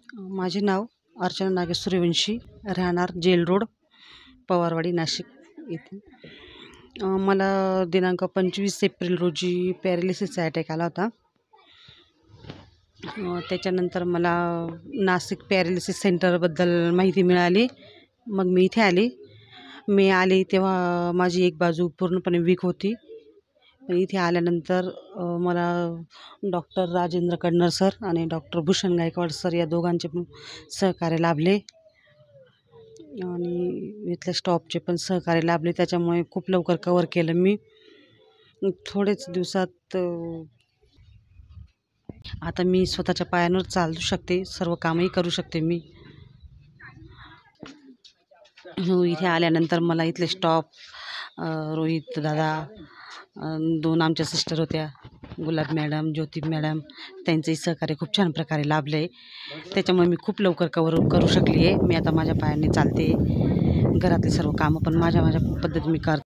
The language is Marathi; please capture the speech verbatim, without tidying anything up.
माझे नाव अर्चना नागेश सूर्यवंशी, राहणार जेल रोड, पवारवाडी, नाशिक येथे. अ, मला दिनांक पंचवीस एप्रिल रोजी पॅरालिसिसचा अटॅक आला होता. अ, त्याच्यानंतर मला नाशिक पॅरालिसिस सेंटरबद्दल माहिती मिळाली. मग मी इथे आले. मी आले तेव्हा माझी एक बाजू पूर्णपणे वीक होती. इथे आल्यानंतर अ, मला डॉक्टर राजेंद्र कडनर सर आणि डॉक्टर भूषण गायकवाड सर या दोघांचे पण सहकार्य लाभले आणि इथल्या स्टॉफचे पण सहकार्य लाभले. त्याच्यामुळे खूप लवकर कवर केलं मी. थोडेच दिवसात अ, आता मी स्वतःच्या पायांवर चालू शकते, सर्व कामही करू शकते मी. हो, इथे आल्यानंतर मला इथले स्टॉफ, रोहित दादा, अ, दोन आमच्या सिस्टर होत्या, गुलाब मॅडम, ज्योती मॅडम, त्यांचंही सहकार्य खूप छान प्रकारे लाभलं आहे. त्याच्यामुळे मी खूप लवकर कवर करू शकली आहे. मी आता माझ्या पायाने चालते. घरातली सर्व कामं पण माझ्या माझ्या पद्धतीने मी करते.